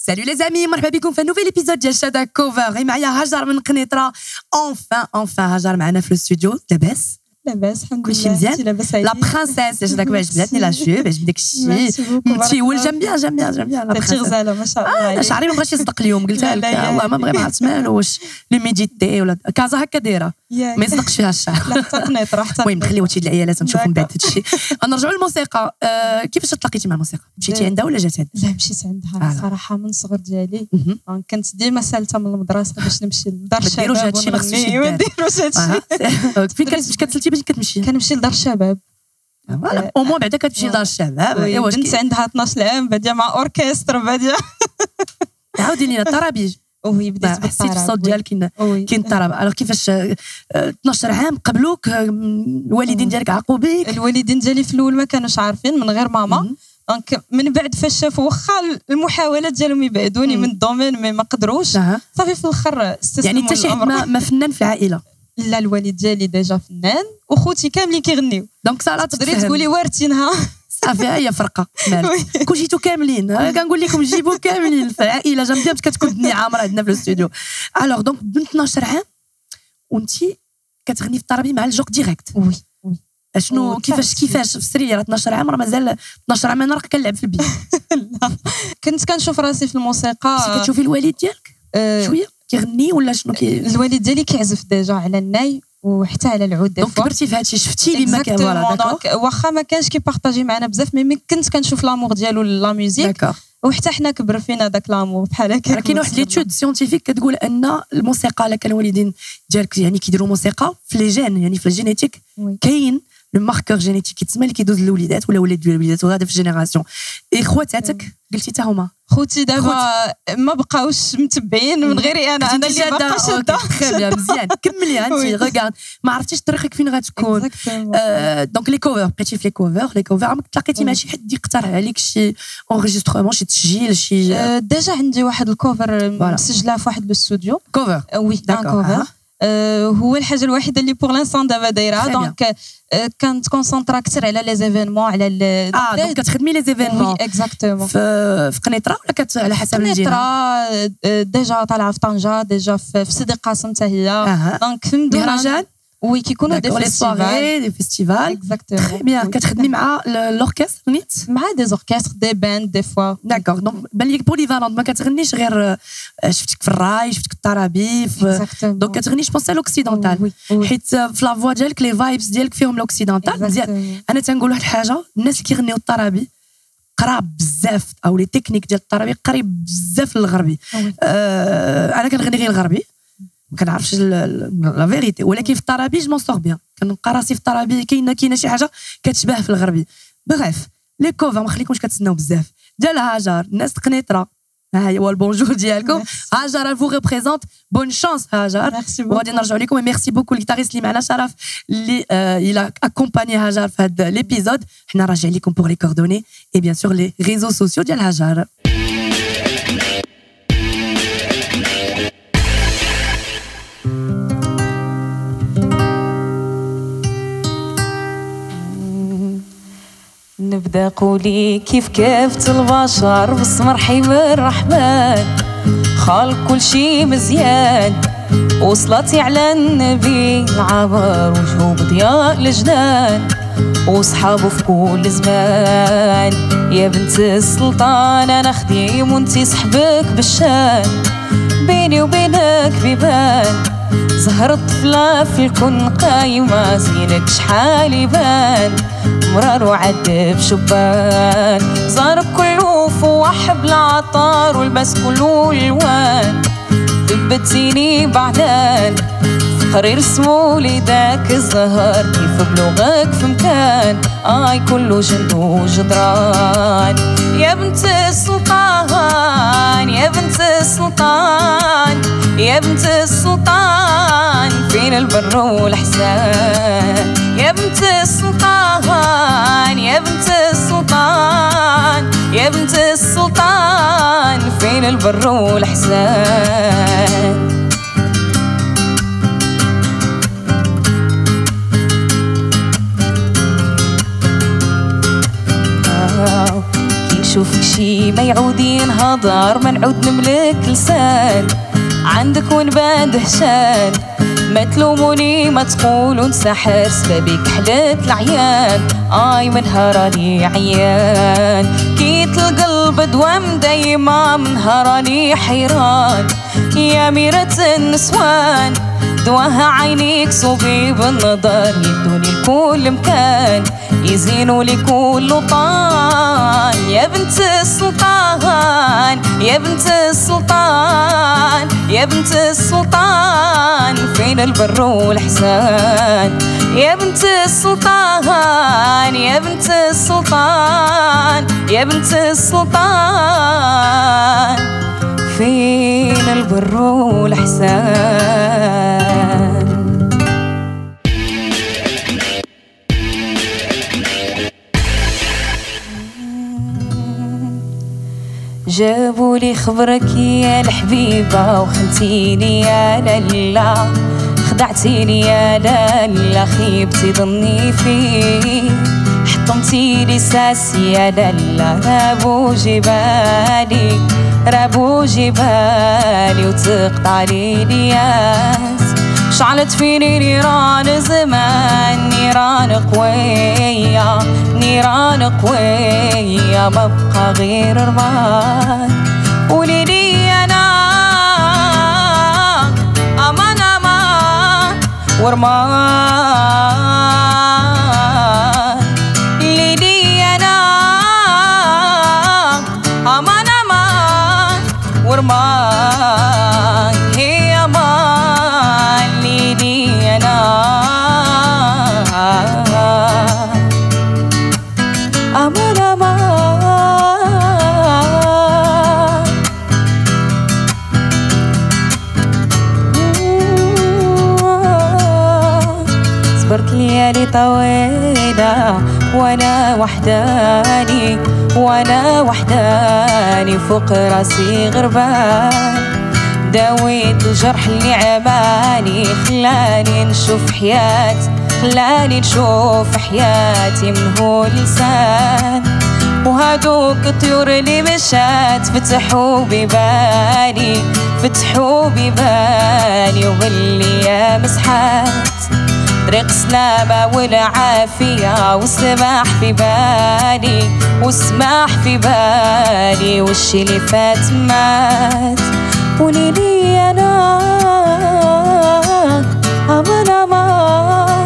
Salut les amis, مرحبا بكم في نوفيل ايبيزود ديال شادا كوفر. معايا هاجر من قنيطرة. enfin هاجر معنا في الاستوديو. لاباس الحمد لله. كلشي مزيان. لا برانسيس شاداك عجبتني لا جوب، عجبني داك الشيء متيول. جام بيان درتي غزاله ما شاء الله عليك. شعري ما بغاش يصدق اليوم، قلتها لك والله ما بغي، ما عرفت مالو، واش لو ميديتي ولا كازا هكا دايره ما يصدقش فيها الشعر. لا حتى قنيطره حتى المهم نخليو هادشي العيالات نشوفوا من بعد هادشي. نرجعوا للموسيقى. كيفاش تلاقيتي مع الموسيقى؟ مشيتي عندها ولا جات عندها؟ لا مشيت عندها صراحه من الصغر ديالي. كنت ديما سالته من المدرسه باش نمشي لدار الشباب. ما ديروش هادشي، ما نديروش هادشي. فين كتسلتي باش كتمشي؟ كنمشي لدار الشباب. فوالا او موان بعدا كتمشي لدار الشباب. ايوا بنت عندها 12 عام باديه مع اوركسترا باديه. عاودي لينا الطرابيج. وي بديت حسيت في الصوت ديالك كاين الطرب. الوغ كيفاش 12 عام قبلوك الوالدين ديالك عاقوا بك؟ الوالدين ديالي في الاول ما كانوش عارفين من غير ماما. دونك من بعد فاش شافوا واخا المحاولات ديالهم يبعدوني من الدومين ما قدروش، صافي في الاخر استسلموا. يعني حتى شي حد ما فنان في العائله؟ لا الوالد ديالي ديجا فنان وخوتي كاملين كيغنيو. دونك صافي تقدري تقولي وارثينها. صافي هي فرقه مالك. كون جيتو كاملين كنقول لكم جيبوا كاملين في العائله. جنب باش كتكون الدنيا عامره عندنا في الاستوديو. الوغ دونك بنت 12 عام وانتي كتغني في الطرابي مع الجوق ديريكت. وي شنو كيفاش في السريه؟ راه 12 عام راه مازال 12 عام انا راه كنلعب في البيت. لا كنت كنشوف راسي في الموسيقى. كتشوفي الوالد ديالك شويه كيغني ولا شنو الوالد ديالي كيعزف ديجا على الناي وحتى على العود. دونك كبرتي في هادشي، شفتي بما كان فوالا. واخا ما كانش كيبارطاجي معنا بزاف مي كنت كنشوف لامور ديالو لا ميوزيك وحتى حنا كبر فينا داك لامور بحال هكا. راه كاين واحد ليتود سيونتيفيك كتقول ان الموسيقى، الا كان الوالدين ديالك يعني كيديروا موسيقى في لي جين، يعني في الجينيتيك كاين لو ماركور جينيتيك كيتسمى اللي كيدوز للوليدات ولا ولاد الوليدات، وهذا في الجينيراسيون. خواتاتك قلتي حتى هما؟ خوتي دابا ما بقاوش متبعين من غيري انا اللي باقا شاده. خير مزيان كملي انت. ريغارد ما عرفتيش طريقك فين غتكون. دونك لي كوفر بقيتي في لي كوفر عمرك تلاقيتي مع شي حد يقترح عليك شي اونغيسترومون، شي تسجيل، شي ديجا عندي واحد الكوفر مسجله في واحد الاستوديو كوفر. وي كوفر. هو الحاجه الوحيده اللي بور لانسان دابا دايره. دونك كانت كونسونطرا كثر على لي زيفينمون على دونك كتخدمي لي زيفينمون. وي اكزاكتومون. في قنيطره ولا على حسب الجهه؟ قنيطره ديجا طالعه في طنجه، ديجا في سيدي قاسم حتى هي. دونك في مهرجان وي كيكونوا دي فيستيفال. اكزاكتومون. تري بيان. كتخدمي مع لوركستر نيت؟ مع دي زوركستر دي باند دي فوا. داكور. دونك بان لك بوليفالونت، ما كتغنيش غير شفتك في الراي، شفتك الطرابي دونك كتغني جو بونس لوكسيدونتال، حيت في لا فوا ديالك لي فايبس ديالك فيهم لوكسيدونتال. مزيان. انا تنقول واحد الحاجه، الناس اللي كيغنيو الطرابي قراب بزاف، او لي تكنيك ديال الطرابي قريب بزاف للغربي. انا كنغني غير الغربي ما كنعرفش لا فيريتي، ولكن في الطرابي جو مون سور بيان. كنلقى راسي في الطرابي كاينه شي حاجه كتشبه في الغربي. بغيف لي كوفر ما خليكمش كتسناو بزاف ديال هاجر. الناس قنيطره ها هو البونجور ديالكم. هاجر فو ريبريزونت. بون شانس هاجر. وغادي نرجعوا لكم. ميرسي بوكو الجيتاريست اللي معنا شرف اللي الى اكومباني هاجر في هذا ليبيزود. حنا راجع لكم بور لي كوردوني اي بيان سور لي ريزو سوسيو ديال هاجر. نبدا قولي كيف البشر بس مرحي بالرحمن، خالق كل شي مزيان وصلتي على النبي العبر وجهه بضياء الجنان وصحابه في كل زمان. يا بنت السلطان انا خديم وانتي صحبك بالشان، بيني وبينك بيبان زهر الطفلة في الكون قايمة، زينك شحال يبان مرار وعذب شبان، زهر كله فوح بالعطار والبس كله الوان، ثبتيني بعدان فقري رسمولي داك الزهر كيف بلغك في مكان كله جند وجدران. يا بنت السلطان يا بنت السلطان يا بنت السلطان فين البر والحسان. يا بنت السلطان يا بنت السلطان يا بنت السلطان فين البر والحسان. كي نشوفك شي ما يعود ينهضر ما نعود نملك لسان عندك ونبان دهشان ما تلوموني ما تقولوا نسحر سبابك حلت العيان من هراني عيان كيت القلب دوام دايما من هراني حيران يا ميرة النسوان دواها عينيك صوبي بالنظر يدوني لكل مكان يزينوا لي كل طان يا بنت السلطان يا بنت السلطان يا بنت السلطان فين البر والحسان يا بنت السلطان يا بنت السلطان يا بنت السلطان فين البر والحسان جابوا لي خبرك يا الحبيبة وخنتيني يا لالا خدعتيني يا لالا خيبتي ظني فيه حطمتي لي ساسي يا لالا رابو جبالي رابو جبالي وتقطع لي الياس شعلت فيني نيران زمان نيران قوية نيران قوية ما بقى غير رماد وليلي أنا أمان أمان ورمان ليلي أنا أمان أمان ورمان هي أمان ليلي أنا أمان أمان صبرت ليالي طويلة وأنا وحداني وأنا وحداني فوق راسي غربان داويت الجرح اللي عماني خلاني نشوف حياتي خلاني نشوف حياتي من هو لسان وهادوك الطيور اللي مشات فتحوا بيباني فتحوا بيباني وبالأيام سحات طريق سلامة والعافية والسماح في بالي والسماح في بالي والشي اللي فات مات وليلي أنا أمان أمان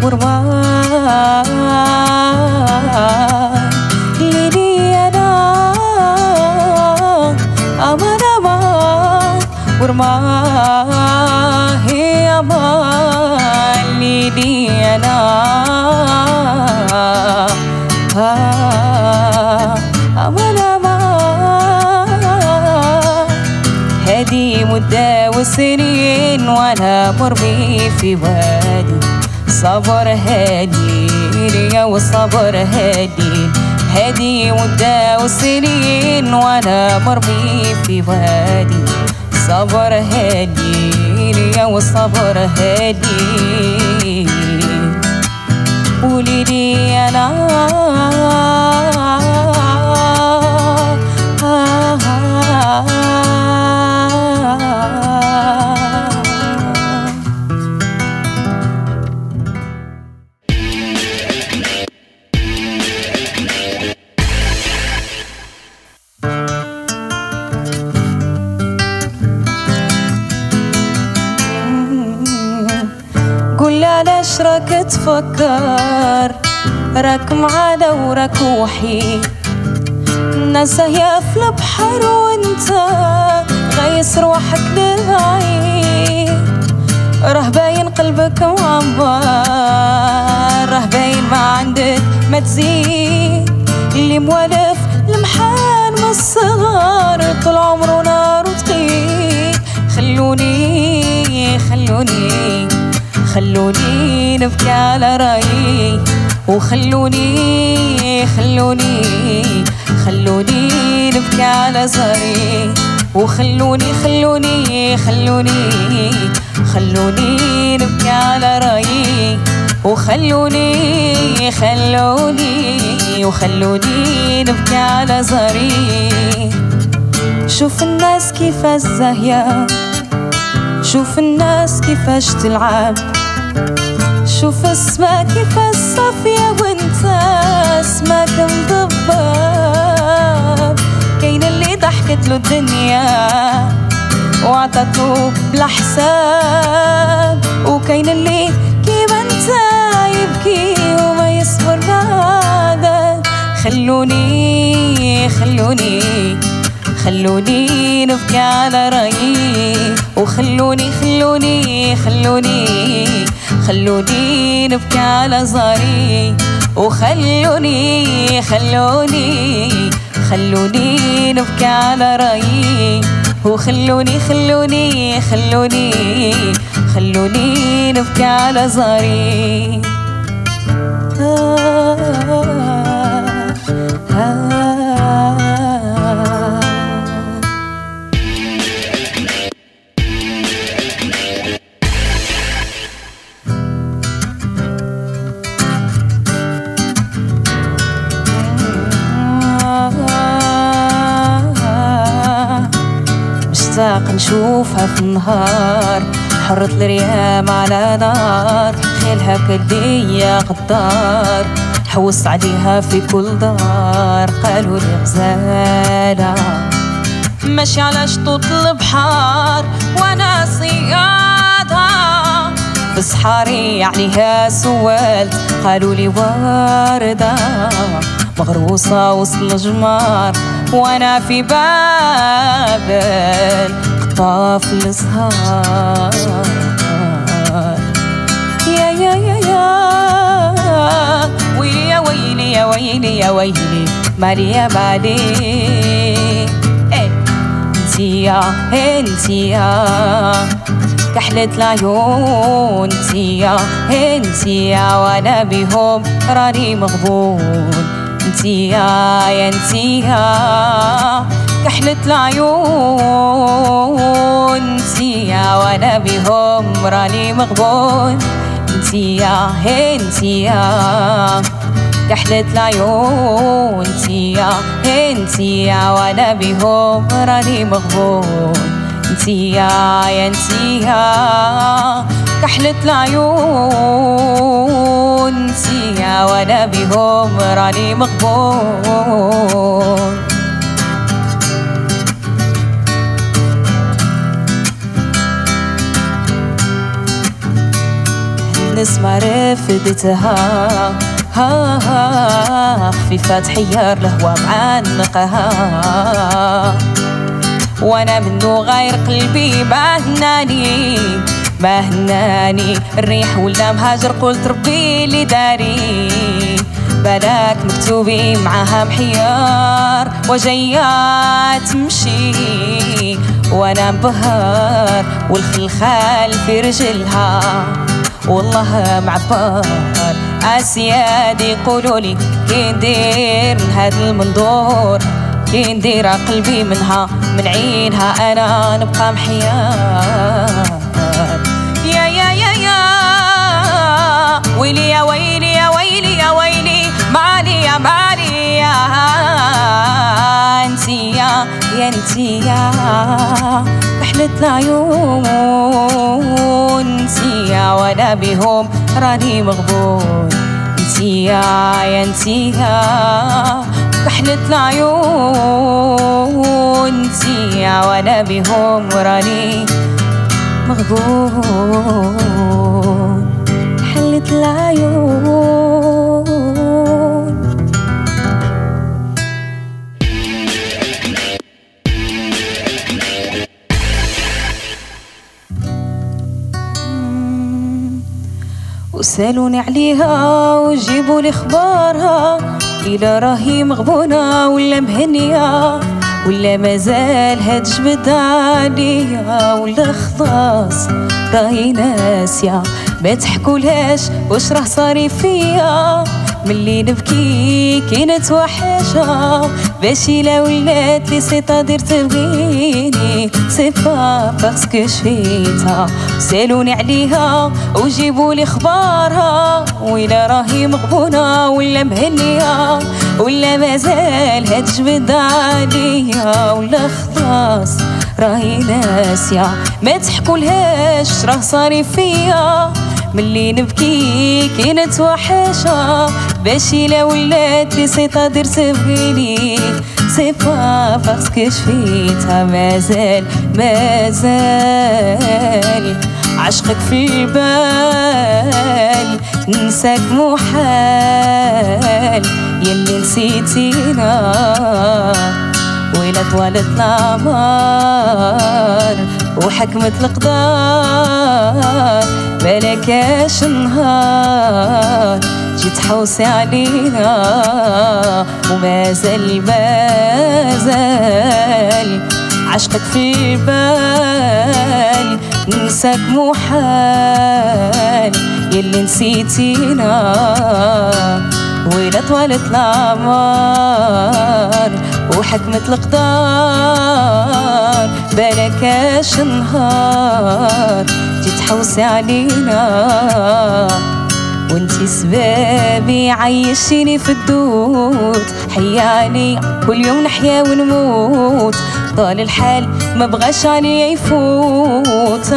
ورمان ليلي أنا أمان أمان ورمان هي أمان ليلي أنا أمان أمان هادي مدة وسنين وأنا مرمي في وادي صبر هادي يا والصبر هادي هادي مدة وسنين وأنا مرمي في وادي صبر هادي يا والصبر هادي وليلي أنا قول علاش راك تفكر راك معانا وراك وحيد الناس هي في البحر وانت غيس روحك للبعيد راه باين قلبك معمر راه باين ما عندك ما تزيد اللي موالف المحان من الصغار طول عمره نار وتقيد خلوني خلوني نبكي على رايي وخلوني نبكي على زاري وخلوني نبكي على رايي وخلوني نبكي على زهري. شوف الناس كيفاش زاهية، شوف الناس كيفاش تلعب، شوف السما كيفاش صافية وانت اسمك مضباب. كاين اللي ضحكت له الدنيا وعطته بلا حساب، وكاين اللي كيما انت يبكي وما يصبر بعدك. خلوني نبكي على رايي، وخلوني نبكي على زهري، وخلوني نبكي على رايي، وخلوني نبكي على زهري. مشتاق نشوفها في النهار، حرة الريام على نار، خيلها كالدية غدار، حوس عليها في كل دار. قالوا لي غزالة ماشي على شطوط البحار، وانا صيادة في صحاري عليها سوالت. قالوا لي وردة مغروسة وسط الجمار، وانا في بابل قطاف الازهار. يا يا يا يا ويلي يا ويلي يا ويلي يا ويلي مالي يا بالي. انتيا كحلة العيون، انتيا وانا بهم راني مغبون. انتيا كحلة العيون، انتيا وانا بهم راني مغبون. انتيا كحلة العيون، انتيا وانا بهم راني مغبون. انتيا كحلة العيون، انتيا وانا بهم راني مغبون. النسمة رفدتها خفيفة تحير الهوى معنقها، وانا منو غير قلبي ما هناني الريح ولا مهاجر. قلت ربي اللي داري بلاك مكتوبي معاها محيار، وجاية تمشي وانا مبهر والخلخال في رجلها والله معبر. اسيادي يقولولي كي ندير من هاد المنظور، كي ندير قلبي منها من عينها انا نبقى محيار. يا يا يا يا ويلي يا ويلي يا ويلي يا ويلي مالي يا مالي يا انتيا كحلة العيون، انتيا وانا بهم راني مغبون. انتيا كحلة العيون، انتيا وانا بهم راني مغبون. حلة العيون. وسالوني عليها وجيبوا لي اخبارها، إلا راهي مغبونة ولا مهنية ولا مازال هاد جبد عليا، ولا خلاص راهي ناسية ما تحكولهاش واش راه صاري فيا. ملي نبكي كي نتوحشها باش إلا ولات لي سيتادير تبغيني سي با باسكو شفيتها سالوني عليها وجيبولي خبارها وإلا راهي مغبونة ولا مهنية ولا مازال هاد جبد عليا ولا خلاص راهي ناسية ما تحكولهاش راه صاري فيا ملي نبكي كي نتوحشها باش إلا ولات لي سيتادير تبغيني سي با باسكو شفيتها مازال عشقك في البال ننساك محال يلي نسيتينا ويلا طوالت العمار وحكمت القدار بلاكاش نهار جيت حوصي علينا ومازال عشقك في البال ننساك محال يلي نسيتينا ويلا طوالت العمار وحكمت القدار بلاكاش نهار جيت حوصي علينا وانتي سبابي عيشيني في الدود حياني كل يوم نحيا ونموت طال الحال ما بغاش عليا يفوت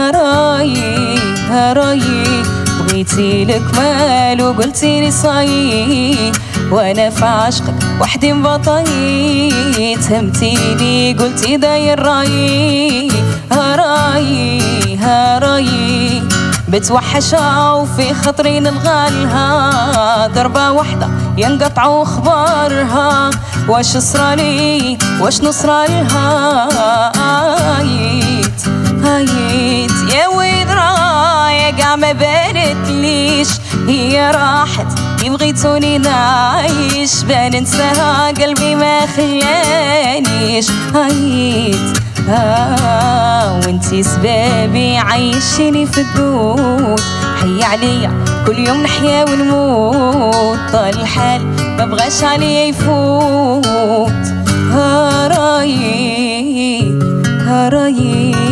هراي بغيتي لك مال وقلتي لي صاي وانا في عشقك وحدي مبطيت همتيني قلتي داير راي هراي بتوحشها وفي خطري نلغالها ضربة واحدة ينقطعوا اخبارها واش صرالي واش نصرالها هايت يا وين رايا قاع ما بانتليش هي راحت بغيتوني نعيش بان ننساها قلبي ما خلانيش هايت وانتي سبابي عيشيني في الدود حي عليا كل يوم نحيا ونموت طال الحال ما بغاش عليا يفوت هراي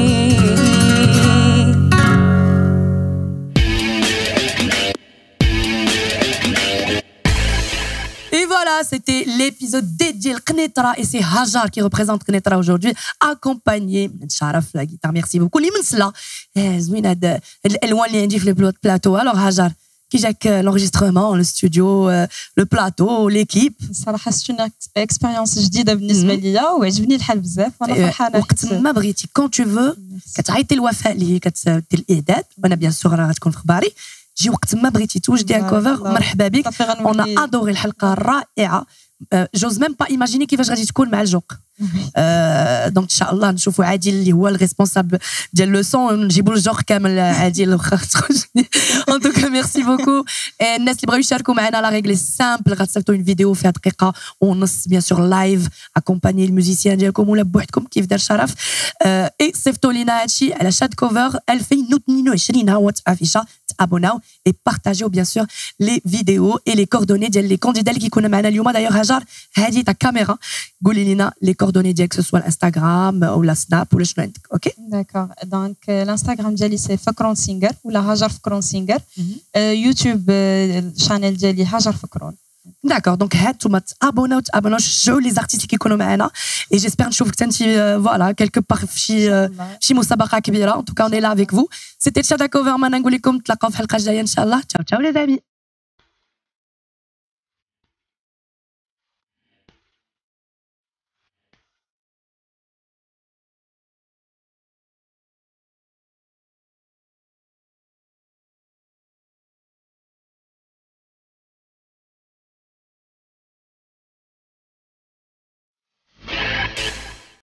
Et voilà, c'était l'épisode dédié au Knetra et c'est Hajar qui représente Knetra aujourd'hui, accompagné de Sharaf la guitare. Merci beaucoup. Les mensla, zouin had loin li عندي في le plateau. Alors Hajar, qui جاك l'enregistrement, le studio, le plateau, l'équipe. صراحة c'est une expérience جديدة بالنسبة ليا وعجبني الحال بزاف وانا فرحانة. وقت ما بغيتي quand tu veux كتعيطي الوفاء اللي هي كتدير الإعداد وانا بيان سور راه غتكون في خباري. جي وقت ما بغيتي توجدي ان كوفر مرحبا بك. اون ادوري الحلقه الرائعه. جوز ميم با ايماجيني كيفاش غادي تكون مع الجوق. دونك ان شاء الله نشوفوا عادل اللي هو الريسبونسابل ديال لو سون نجيبوا الجوق كامل عادل واخا تخرج. ان توكا ميرسي بوكو. الناس اللي بغاو يشاركوا معنا لا ريغل سامبل غتصيفطوا اون فيديو فيها دقيقه ونص بيان سور لايف اكومباني الموزيسيان ديالكم ولا بوحدكم كيف دار شرف. اي صيفطوا لينا هادشي على شاد كوفر 2022 ها هو تافيشا تابوناو اي بارطاجيو بيان سور لي فيديو اي لي كوردوني ديال لي كانديدا اللي كيكونوا معنا اليوم. دايوغ هاجر هادي تاع كاميرا قولي لنا لي كوردوني ديالك سواء الانستغرام ولا سناب ولا شنو عندك. اوكي داكوغ. دونك الانستغرام ديالي سي فكرون سينجر ولا هاجر فكرون سينجر. يوتيوب الشانيل ديالي هاجر فكرون. D'accord, donc هاتوا تابوناو شجعوا لي زارتيست اللي كيكونوا معنا اي جيسبر نشوفك انت فوالا كيلكو بار في شي مسابقه كبيره. ان توكا اون اي لا افيك فو. سيتي تشادا كوفر. ما نقول لكم تلاقاو في الحلقه الجايه ان شاء الله. تشاو تشاو لي زامي.